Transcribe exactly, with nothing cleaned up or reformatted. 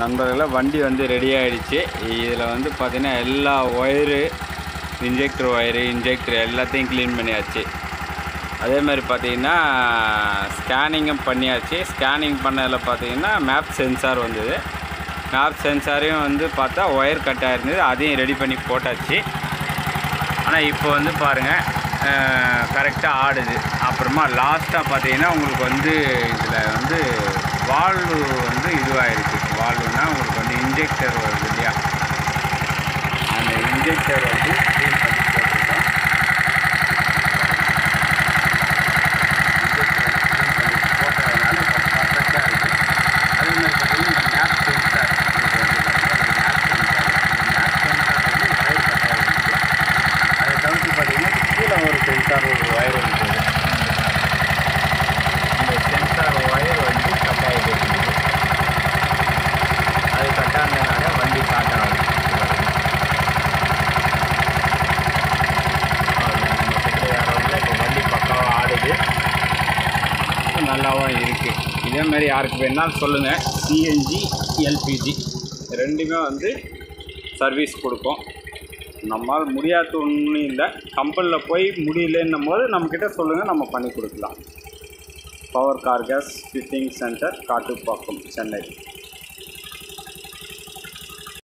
நண்பர்களே, வண்டி வந்து ரெடி ஆகிடுச்சு. இதில் வந்து பார்த்திங்கன்னா எல்லா ஒயரு, இன்ஜெக்டர் ஒயரு, இன்ஜெக்டர் எல்லாத்தையும் க்ளீன் பண்ணியாச்சு. அதே மாதிரி பார்த்திங்கன்னா ஸ்கேனிங்கும் பண்ணியாச்சு. ஸ்கேனிங் பண்ணதில் பார்த்திங்கன்னா மேப் சென்சார் வந்தது. மேப் சென்சாரையும் வந்து பார்த்தா ஒயர் கட் ஆகிருந்தது, அதையும் ரெடி பண்ணி போட்டாச்சு. ஆனால் இப்போ வந்து பாருங்கள் கரெக்டாக ஆடுது. அப்புறமா லாஸ்ட்டாக பார்த்தீங்கன்னா உங்களுக்கு வந்து இதில் வந்து வால்வு வந்து இதுவாகிருக்கு. வால்வுனா உங்களுக்கு வந்து இன்ஜெக்டர் வருது இல்லையா, அந்த இன்ஜெக்டர் வந்து க்ளீன் பண்ணி போட்டிருக்கோம். இன்ஜெக்டர் க்ளீன் பண்ணி போட்டதுனால இப்போ பர்ஃபெக்டாக இருக்குது. அதே மாதிரி பார்த்தீங்கன்னா இந்த மேப் சென்சார் இது வந்து மேப் சென்சார் மேப் சென்சார் வந்து ஒயர் கட்டாக இருந்துச்சு. அதை தவிர்த்து பார்த்தீங்கன்னா கீழே ஒரு சென்சார் ஒரு ஒயர் இருந்தது. இந்த சென்சார் ஒயர் வந்து கட்டாகிட்டு இருந்தது. அது கட்டானதுனால வண்டி ஸ்டார்ட் ஆகுது. இப்போ வண்டி பக்காவாக ஆடுது, நல்லாவும் இருக்குது. இதேமாரி யாருக்கு வேணாலும் சொல்லுங்கள். சிஎன்ஜி, எல்பிஜி ரெண்டுமே வந்து சர்வீஸ் கொடுப்போம். நம்மளால் முடியாத ஒன்றும் இல்லை. கம்பெனியில் போய் முடியலன்னும் போது நம்மக்கிட்ட சொல்லுங்கள், நம்ம பண்ணி கொடுக்கலாம். Power car gas fitting centre, Kattupakkam, Chennai.